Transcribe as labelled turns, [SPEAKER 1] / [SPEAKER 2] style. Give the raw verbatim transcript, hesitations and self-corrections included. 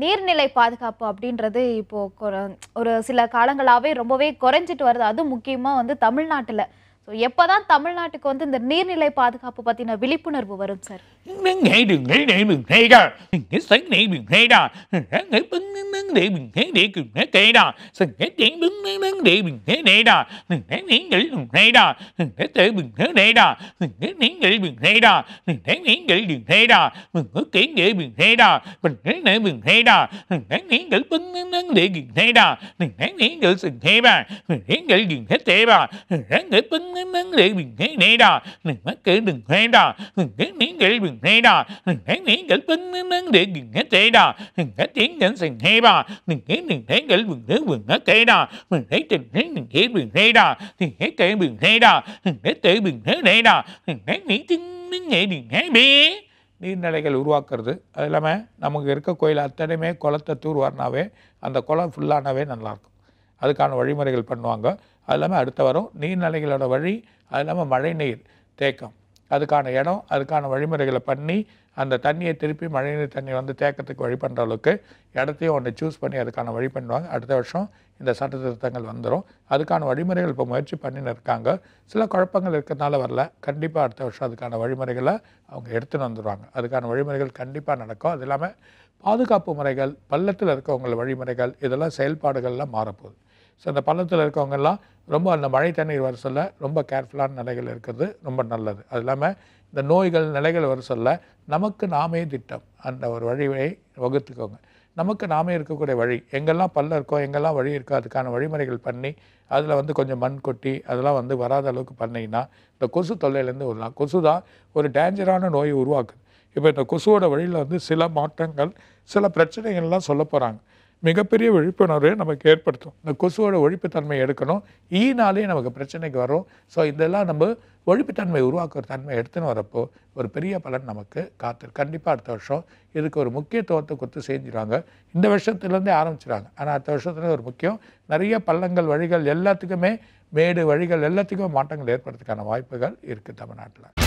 [SPEAKER 1] நீர்நிலை பாதுகாப்பு அப்படின்றது இப்போ ஒரு சில காலங்களாவே ரொம்பவே குறைஞ்சிட்டு வருது. அதுவும் முக்கியமா வந்து தமிழ்நாட்டுல. ஸோ எப்பதான் தமிழ்நாட்டுக்கு வந்து இந்த நீர்நிலை பாதுகாப்பு பத்தின விழிப்புணர்வு வரும் sir?
[SPEAKER 2] Neda, Neda, Neda, Ningle, Neda, Ningle, Neda, Ningle, Sing Heba, Ningle, Neda, when they did Neda, the head table Neda, the table Neda, anything heavy. நீர்நிலைகள் உருவாக்குறது அது இல்லாமல் நமக்கு இருக்க கோயில் அத்தனையுமே குளத்தை தூர்வாரினாவே அந்த குளம் ஃபுல்லானாவே நல்லாயிருக்கும். அதுக்கான வழிமுறைகள் பண்ணுவாங்க. அது இல்லாமல் அடுத்த வரும் நீர்நிலைகளோட வழி, அது இல்லாமல் மழை நீர் தேக்கம், அதுக்கான இடம், அதுக்கான வழிமுறைகளை பண்ணி அந்த தண்ணியை திருப்பி மழைநீர் தண்ணி வந்து தேக்கத்துக்கு வழி பண்ணுற அளவுக்கு இடத்தையும் ஒன்று சூஸ் பண்ணி அதுக்கான வழி பண்ணுவாங்க. அடுத்த வருஷம் இந்த சட்ட திருத்தங்கள் வந்துடும். அதுக்கான வழிமுறைகள் இப்போ முயற்சி பண்ணின்னு இருக்காங்க. சில குழப்பங்கள் இருக்கிறதுனால வரல. கண்டிப்பாக அடுத்த வருஷம் அதுக்கான வழிமுறைகளை அவங்க எடுத்துன்னு வந்துடுவாங்க. அதுக்கான வழிமுறைகள் கண்டிப்பாக நடக்கும். அது இல்லாமல் பாதுகாப்பு முறைகள், பள்ளத்தில் இருக்கவங்கள வழிமுறைகள், இதெல்லாம் செயல்பாடுகள்லாம் மாறப்போகுது. ஸோ அந்த பள்ளத்தில் இருக்கவங்கெல்லாம் ரொம்ப அந்த மழை தண்ணீர் வர சொல்ல ரொம்ப கேர்ஃபுல்லான நிலைகள் இருக்கிறது ரொம்ப நல்லது. அது இல்லாமல் இந்த நோய்கள் நிலைகள் வர சொல்ல நமக்கு நாமே திட்டம் அந்த ஒரு வழியை வகுத்துக்கோங்க. நமக்கு நாமே இருக்கக்கூடிய வழி, எங்கெல்லாம் பள்ளம் இருக்கோ எங்கெல்லாம் வழி இருக்கோ அதுக்கான வழிமுறைகள் பண்ணி அதில் வந்து கொஞ்சம் மண் கொட்டி அதெல்லாம் வந்து வராத அளவுக்கு பண்ணிங்கன்னா இந்த கொசு தொல்லையிலேருந்து வரலாம். கொசு தான் ஒரு டேஞ்சரான நோயை உருவாக்குது. இப்போ இந்த கொசுவோட வழியில் வந்து சில மாற்றங்கள், சில பிரச்சனைகள்லாம் சொல்ல போகிறாங்க. மிகப்பெரிய விழிப்புணர்வு நமக்கு ஏற்படுத்தும். இந்த கொசுவோட ஒழிப்புத்தன்மை எடுக்கணும். ஈனாலே நமக்கு பிரச்சனைக்கு வரும். ஸோ இதெல்லாம் நம்ம ஒழிப்புத்தன்மை உருவாக்குற தன்மை எடுத்துன்னு வரப்போ ஒரு பெரிய பலன் நமக்கு காத்து கண்டிப்பாக அடுத்த வருஷம் இதுக்கு ஒரு முக்கியத்துவத்தை கொடுத்து செஞ்சுருவாங்க. இந்த வருஷத்துலேருந்தே ஆரம்பிச்சிடுறாங்க. ஆனால் அடுத்த வருஷத்துல ஒரு முக்கியம் நிறைய பள்ளங்கள் வழிகள் எல்லாத்துக்குமே மேடு வழிகள் எல்லாத்துக்குமே மாற்றங்கள் ஏற்படுறதுக்கான வாய்ப்புகள் இருக்குது தமிழ்நாட்டில்.